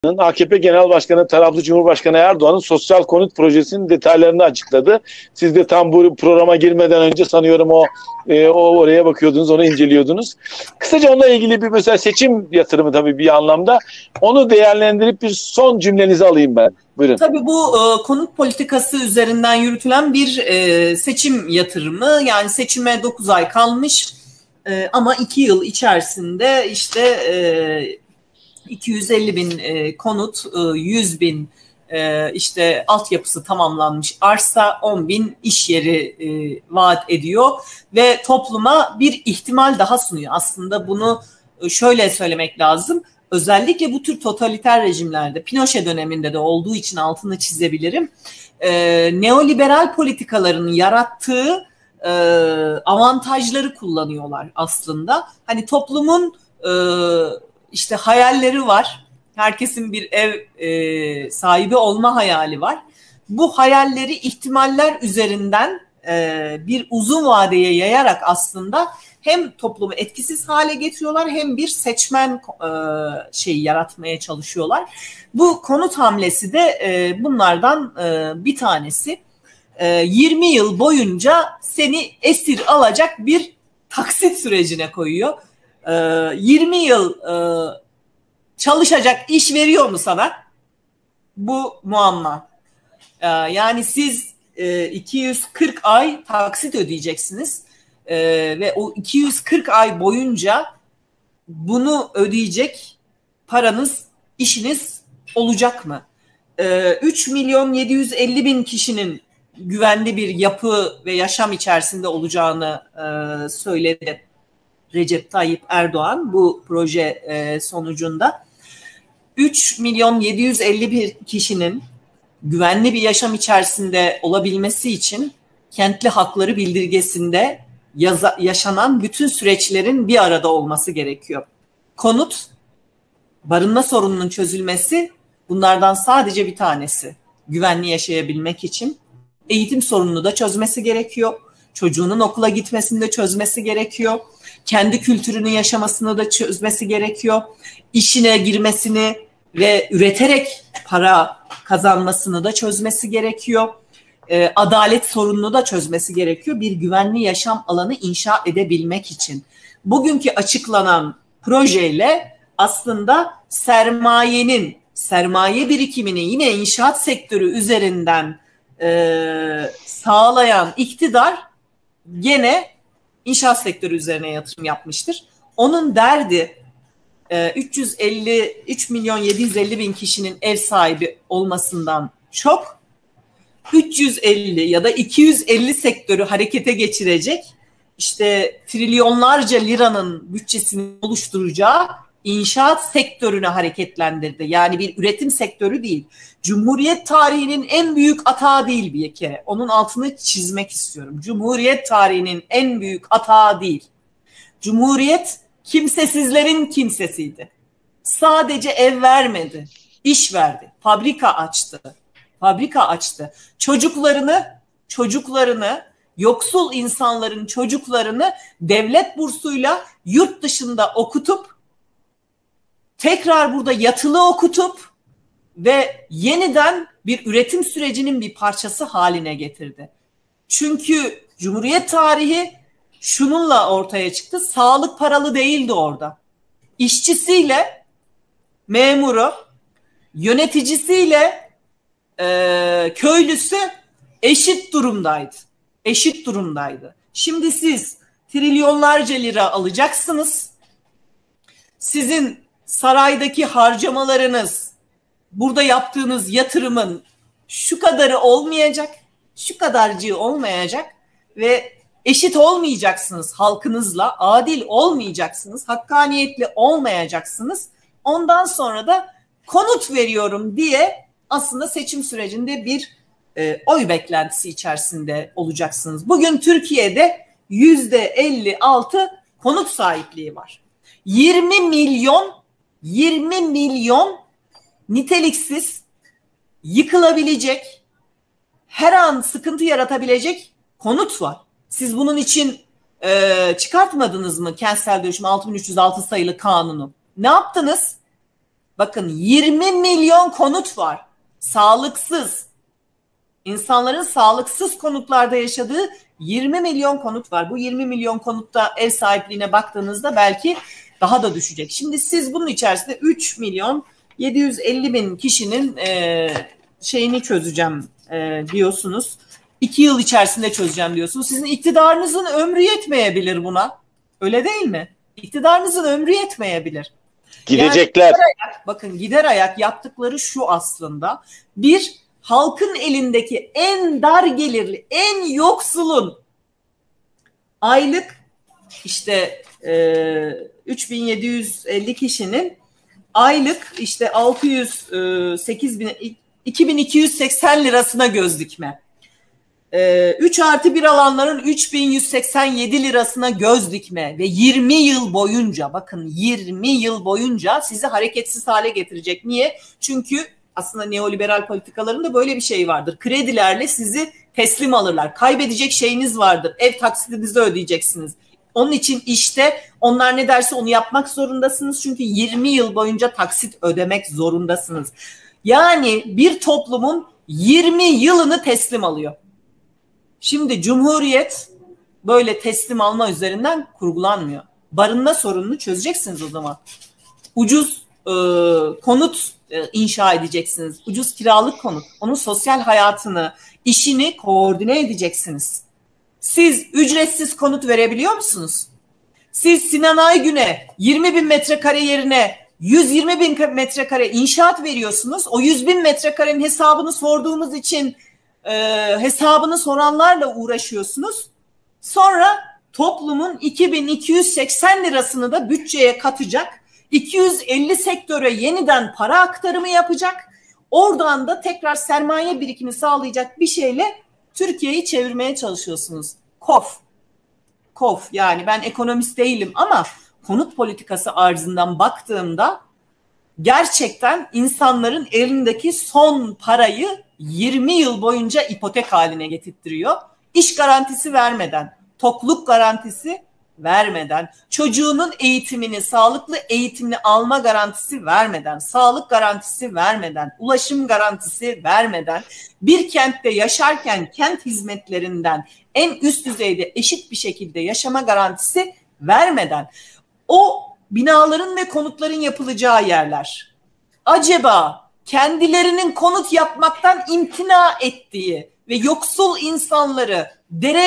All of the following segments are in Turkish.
AKP Genel Başkanı taraflı Cumhurbaşkanı Erdoğan'ın sosyal konut projesinin detaylarını açıkladı. Siz de tam bu programa girmeden önce sanıyorum oraya bakıyordunuz, onu inceliyordunuz. Kısaca onunla ilgili bir mesela seçim yatırımı tabii bir anlamda. Onu değerlendirip bir son cümlenizi alayım ben. Buyurun. Tabii bu konut politikası üzerinden yürütülen bir seçim yatırımı. Yani seçime 9 ay kalmış ama 2 yıl içerisinde işte 250 bin konut, 100 bin işte altyapısı tamamlanmış arsa, 10 bin iş yeri vaat ediyor ve topluma bir ihtimal daha sunuyor. Aslında bunu şöyle söylemek lazım. Özellikle bu tür totaliter rejimlerde, Pinochet döneminde de olduğu için altını çizebilirim. Neoliberal politikaların yarattığı avantajları kullanıyorlar aslında. Hani toplumun işte hayalleri var. Herkesin bir ev sahibi olma hayali var. Bu hayalleri ihtimaller üzerinden bir uzun vadeye yayarak aslında hem toplumu etkisiz hale getiriyorlar hem bir seçmen şeyi yaratmaya çalışıyorlar. Bu konut hamlesi de bunlardan bir tanesi. 20 yıl boyunca seni esir alacak bir taksit sürecine koyuyor. 20 yıl çalışacak iş veriyor mu sana? Bu muamma. Yani siz 240 ay taksit ödeyeceksiniz ve o 240 ay boyunca bunu ödeyecek paranız, işiniz olacak mı? 3 milyon 750 bin kişinin güvenli bir yapı ve yaşam içerisinde olacağını söyledi Recep Tayyip Erdoğan bu proje sonucunda. 3 milyon 750 bin kişinin güvenli bir yaşam içerisinde olabilmesi için kentli hakları bildirgesinde yaşanan bütün süreçlerin bir arada olması gerekiyor. Konut, barınma sorununun çözülmesi bunlardan sadece bir tanesi. Güvenli yaşayabilmek için eğitim sorununu da çözmesi gerekiyor. Çocuğunun okula gitmesini de çözmesi gerekiyor. Kendi kültürünü yaşamasını da çözmesi gerekiyor. İşine girmesini ve üreterek para kazanmasını da çözmesi gerekiyor. Adalet sorununu da çözmesi gerekiyor. Bir güvenli yaşam alanı inşa edebilmek için. Bugünkü açıklanan projeyle aslında sermaye birikimini yine inşaat sektörü üzerinden sağlayan iktidar gene inşaat sektörü üzerine yatırım yapmıştır. Onun derdi 3 milyon 750 bin kişinin ev sahibi olmasından çok 350 ya da 250 sektörü harekete geçirecek işte trilyonlarca liranın bütçesini oluşturacağı inşaat sektörünü hareketlendirdi. Yani bir üretim sektörü değil. Cumhuriyet tarihinin en büyük atağı değil bir kere. Onun altını çizmek istiyorum. Cumhuriyet tarihinin en büyük atağı değil. Cumhuriyet kimsesizlerin kimsesiydi. Sadece ev vermedi, iş verdi, fabrika açtı. Çocuklarını, yoksul insanların çocuklarını devlet bursuyla yurt dışında okutup, tekrar burada yatılı okutup ve yeniden bir üretim sürecinin bir parçası haline getirdi. Çünkü Cumhuriyet tarihi şununla ortaya çıktı. Sağlık paralı değildi orada. İşçisiyle memuru, yöneticisiyle köylüsü eşit durumdaydı. Şimdi siz trilyonlarca lira alacaksınız. Sizin saraydaki harcamalarınız, burada yaptığınız yatırımın şu kadarı olmayacak, şu kadarcığı olmayacak ve eşit olmayacaksınız halkınızla, adil olmayacaksınız, hakkaniyetli olmayacaksınız. Ondan sonra da konut veriyorum diye aslında seçim sürecinde bir oy beklentisi içerisinde olacaksınız. Bugün Türkiye'de %56 konut sahipliği var. 20 milyon niteliksiz, yıkılabilecek, her an sıkıntı yaratabilecek konut var. Siz bunun için çıkartmadınız mı kentsel dönüşüm 6306 sayılı kanunu? Ne yaptınız? Bakın 20 milyon konut var. Sağlıksız. İnsanların sağlıksız konutlarda yaşadığı 20 milyon konut var. Bu 20 milyon konutta ev sahipliğine baktığınızda belki daha da düşecek. Şimdi siz bunun içerisinde 3 milyon 750 bin kişinin şeyini çözeceğim diyorsunuz. 2 yıl içerisinde çözeceğim diyorsunuz. Sizin iktidarınızın ömrü yetmeyebilir buna. Öyle değil mi? İktidarınızın ömrü yetmeyebilir. Gidecekler. Yani bakın gider ayak yaptıkları şu aslında. Bir, halkın elindeki en dar gelirli, en yoksulun aylık işte 3750 kişinin aylık işte 2280 lirasına göz dikme. 3+1 alanların 3187 lirasına göz dikme ve 20 yıl boyunca, bakın 20 yıl boyunca sizi hareketsiz hale getirecek. Niye? Çünkü aslında neoliberal politikaların da böyle bir şey vardır. Kredilerle sizi teslim alırlar. Kaybedecek şeyiniz vardır. Ev taksitinizi ödeyeceksiniz. Onun için işte onlar ne derse onu yapmak zorundasınız. Çünkü 20 yıl boyunca taksit ödemek zorundasınız. Yani bir toplumun 20 yılını teslim alıyor. Şimdi Cumhuriyet böyle teslim alma üzerinden kurgulanmıyor. Barınma sorununu çözeceksiniz o zaman. Ucuz konut inşa edeceksiniz. Ucuz kiralık konut. Onun sosyal hayatını, işini koordine edeceksiniz. Siz ücretsiz konut verebiliyor musunuz? Siz Sinan Aygün'e 20 bin metrekare yerine 120 bin metrekare inşaat veriyorsunuz. O 100 bin metrekarenin hesabını sorduğumuz için hesabını soranlarla uğraşıyorsunuz. Sonra toplumun 2280 lirasını da bütçeye katacak. 250 sektöre yeniden para aktarımı yapacak. Oradan da tekrar sermaye birikimi sağlayacak bir şeyle Türkiye'yi çevirmeye çalışıyorsunuz. Kof. Yani ben ekonomist değilim ama konut politikası arzından baktığımda gerçekten insanların elindeki son parayı 20 yıl boyunca ipotek haline getirtiyor. İş garantisi vermeden, tokluk garantisi vermeden, çocuğunun eğitimini, sağlıklı eğitimini alma garantisi vermeden, sağlık garantisi vermeden, ulaşım garantisi vermeden, bir kentte yaşarken kent hizmetlerinden en üst düzeyde eşit bir şekilde yaşama garantisi vermeden, o binaların ve konutların yapılacağı yerler acaba kendilerinin konut yapmaktan imtina ettiği ve yoksul insanları dere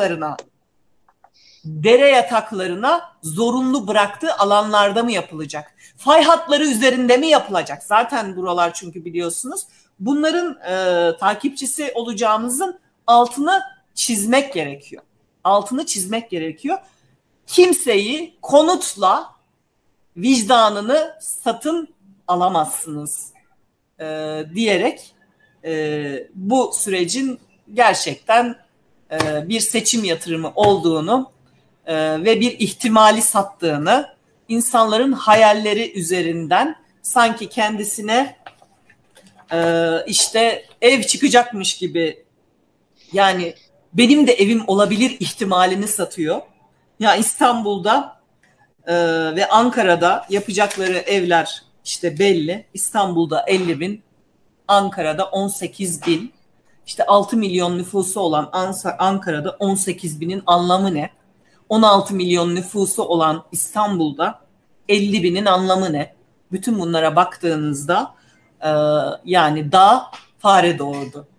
yataklarına zorunlu bıraktığı alanlarda mı yapılacak? Fay hatları üzerinde mi yapılacak? Zaten buralar çünkü biliyorsunuz. Bunların takipçisi olacağımızın altını çizmek gerekiyor. Kimseyi konutla vicdanını satın alamazsınız diyerek bu sürecin gerçekten bir seçim yatırımı olduğunu ve bir ihtimali sattığını, insanların hayalleri üzerinden sanki kendisine işte ev çıkacakmış gibi, yani benim de evim olabilir ihtimalini satıyor. Ya İstanbul'da ve Ankara'da yapacakları evler işte belli. İstanbul'da 50 bin, Ankara'da 18 bin. İşte 6 milyon nüfusu olan Ankara'da 18 binin anlamı ne? 16 milyon nüfusu olan İstanbul'da 50 binin anlamı ne? Bütün bunlara baktığınızda yani dağ fare doğurdu.